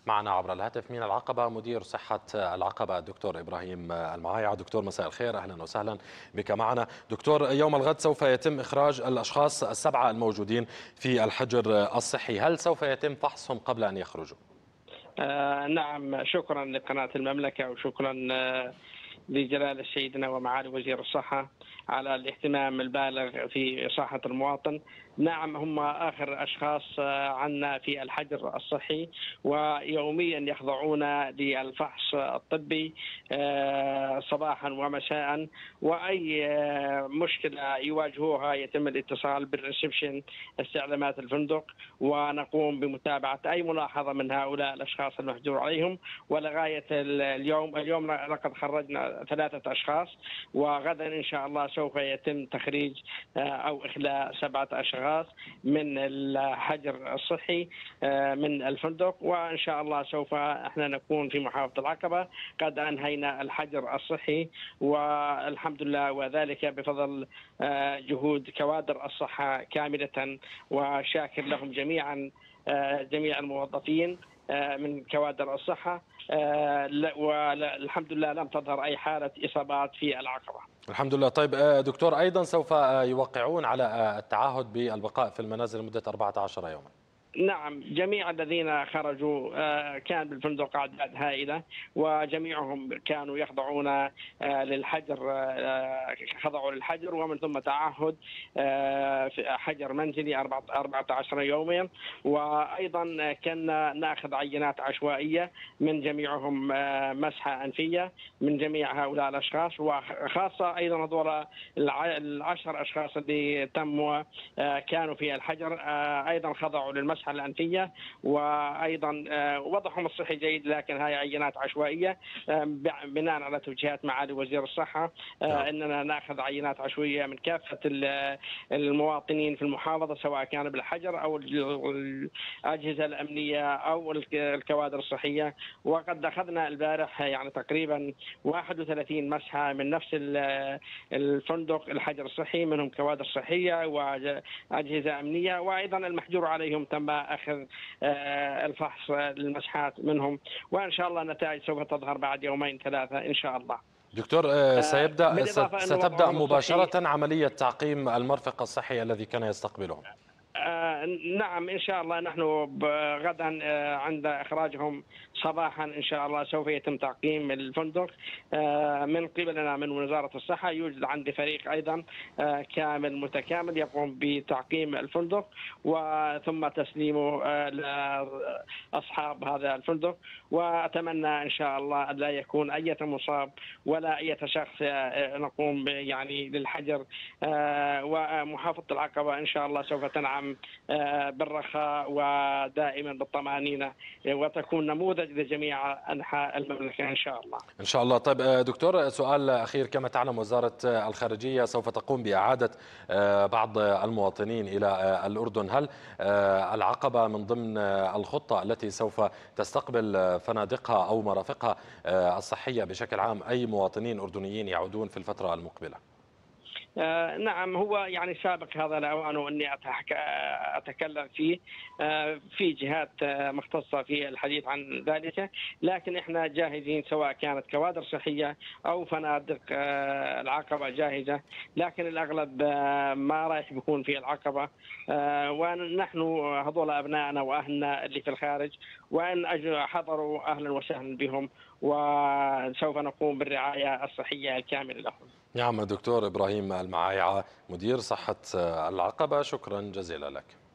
معنا عبر الهاتف من العقبة مدير صحة العقبة الدكتور إبراهيم المعايع. دكتور مساء الخير، أهلا وسهلا بك معنا. دكتور، يوم الغد سوف يتم إخراج الأشخاص السبعة الموجودين في الحجر الصحي، هل سوف يتم فحصهم قبل أن يخرجوا؟ نعم، شكرا لقناة المملكة وشكرا لجلالة سيدنا ومعالي وزير الصحة على الاهتمام البالغ في صحة المواطن. نعم، هم آخر أشخاص عنا في الحجر الصحي، ويوميا يخضعون للفحص الطبي صباحا ومساء، وأي مشكلة يواجهوها يتم الاتصال بالريسبشن استعلامات الفندق، ونقوم بمتابعة أي ملاحظة من هؤلاء الأشخاص المحجور عليهم. ولغاية اليوم لقد خرجنا 3 أشخاص، وغدا إن شاء الله سوف يتم تخريج أو إخلاء 7 أشخاص من الحجر الصحي من الفندق. وإن شاء الله سوف احنا نكون في محافظة العقبة قد أنهينا الحجر الصحي، والحمد لله، وذلك بفضل جهود كوادر الصحة كاملة، وشاكر لهم جميعا جميع الموظفين من كوادر الصحة، والحمد لله لم تظهر أي حالة إصابات في العقبة. الحمد لله. طيب دكتور، أيضا سوف يوقعون على التعهد بالبقاء في المنازل لمدة 14 يوما؟ نعم، جميع الذين خرجوا كان بالفندق أعداد هائلة، وجميعهم كانوا يخضعون للحجر، خضعوا للحجر ومن ثم تعهد في حجر منزلي 14 يوما. وأيضا كنا نأخذ عينات عشوائية من جميعهم، مسحة أنفية من جميع هؤلاء الأشخاص، وخاصة أيضا هذول 10 أشخاص اللي تموا كانوا في الحجر أيضا خضعوا للمسحة الأنفية، وأيضا وضعهم الصحي جيد، لكن هاي عينات عشوائية بناء على توجيهات معالي وزير الصحة أننا نأخذ عينات عشوائية من كافة المواطنين في المحافظة، سواء كان بالحجر أو الأجهزة الأمنية أو الكوادر الصحية. وقد أخذنا البارح يعني تقريبا 31 مسحة من نفس الفندق الحجر الصحي، منهم كوادر صحية وأجهزة أمنية، وأيضا المحجور عليهم تم أخذ الفحص للمسحات منهم، وإن شاء الله النتائج سوف تظهر بعد 2-3 إن شاء الله. دكتور، ستبدأ مباشرة عملية تعقيم المرفق الصحي الذي كان يستقبلهم؟ نعم، إن شاء الله نحن غدا عند إخراجهم صباحا إن شاء الله سوف يتم تعقيم الفندق من قبلنا من وزارة الصحة. يوجد عندي فريق أيضا كامل متكامل يقوم بتعقيم الفندق وثم تسليمه لأصحاب هذا الفندق، وأتمنى إن شاء الله أن لا يكون أي مصاب ولا أي شخص نقوم يعني للحجر. ومحافظة العقبة إن شاء الله سوف تنعم بالرخاء ودائما بالطمأنينة، وتكون نموذج لجميع أنحاء المملكة إن شاء الله. إن شاء الله. طيب دكتور، سؤال أخير، كما تعلم وزارة الخارجية سوف تقوم بإعادة بعض المواطنين إلى الأردن، هل العقبة من ضمن الخطة التي سوف تستقبل فنادقها أو مرافقها الصحية بشكل عام أي مواطنين أردنيين يعودون في الفترة المقبلة؟ نعم، هو يعني سابق هذا الأوان وأني أتكلم فيه في جهات مختصة في الحديث عن ذلك، لكن إحنا جاهزين سواء كانت كوادر صحية أو فنادق العقبة جاهزة، لكن الأغلب ما رايح بيكون في العقبة، ونحن هذول أبنائنا وأهلنا اللي في الخارج، وإن حضروا أهلا وسهلا بهم، وسوف نقوم بالرعاية الصحية الكاملة لهم. نعم دكتور إبراهيم المعايع مدير صحة العقبة، شكرا جزيلا لك.